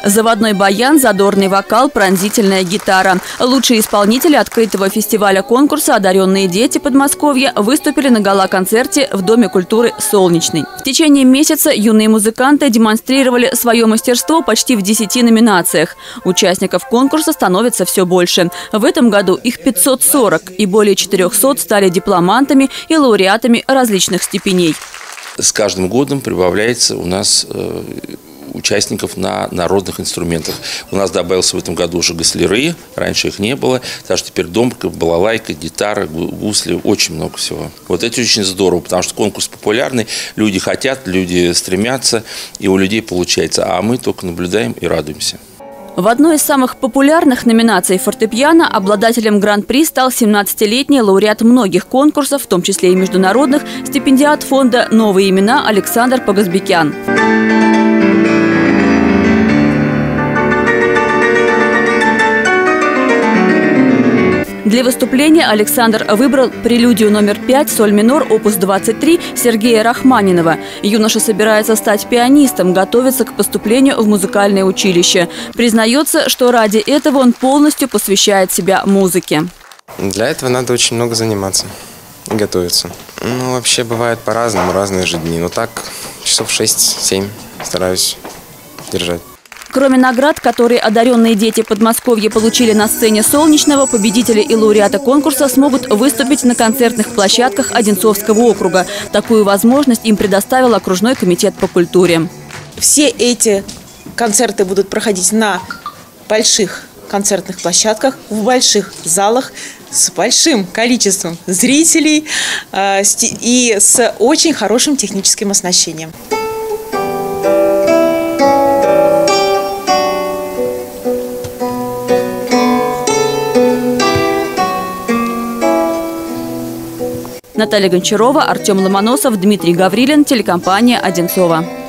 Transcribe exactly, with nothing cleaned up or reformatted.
Заводной баян, задорный вокал, пронзительная гитара. Лучшие исполнители открытого фестиваля-конкурса «Одаренные дети» Подмосковья выступили на гала-концерте в Доме культуры «Солнечный». В течение месяца юные музыканты демонстрировали свое мастерство почти в десяти номинациях. Участников конкурса становится все больше. В этом году их пятьсот сорок, и более четырёхсот стали дипломантами и лауреатами различных степеней. С каждым годом прибавляется у нас э, участников на народных инструментах. У нас добавился в этом году уже госляры, раньше их не было. Так что теперь домбрка, балалайка, гитара, гусли, очень много всего. Вот это очень здорово, потому что конкурс популярный, люди хотят, люди стремятся, и у людей получается. А мы только наблюдаем и радуемся. В одной из самых популярных номинаций фортепиано обладателем гран-при стал семнадцатилетний лауреат многих конкурсов, в том числе и международных, стипендиат фонда «Новые имена» Александр Погосбекян. Для выступления Александр выбрал прелюдию номер пять, соль минор, опус двадцать три Сергея Рахманинова. Юноша собирается стать пианистом, готовится к поступлению в музыкальное училище. Признается, что ради этого он полностью посвящает себя музыке. Для этого надо очень много заниматься и готовиться. Ну, вообще бывает по-разному, разные же дни. Но так, часов шесть-семь стараюсь держать. Кроме наград, которые одаренные дети Подмосковья получили на сцене «Солнечного», победители и лауреаты конкурса смогут выступить на концертных площадках Одинцовского округа. Такую возможность им предоставил окружной комитет по культуре. Все эти концерты будут проходить на больших концертных площадках, в больших залах, с большим количеством зрителей и с очень хорошим техническим оснащением. Наталья Гончарова, Артем Ломоносов, Дмитрий Гаврилин, телекомпания «Одинцово».